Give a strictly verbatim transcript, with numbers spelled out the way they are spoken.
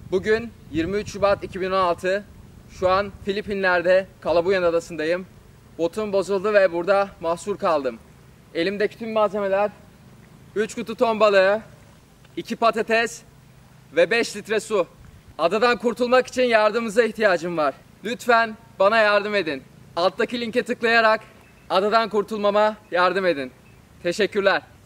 Bugün yirmi üç Şubat iki bin on altı. Şu an Filipinler'de Calabuyan adasındayım. Botum bozuldu ve burada mahsur kaldım. Elimdeki tüm malzemeler üç kutu ton balığı, iki patates ve beş litre su. Adadan kurtulmak için yardımınıza ihtiyacım var. Lütfen bana yardım edin. Alttaki linke tıklayarak adadan kurtulmama yardım edin. Teşekkürler.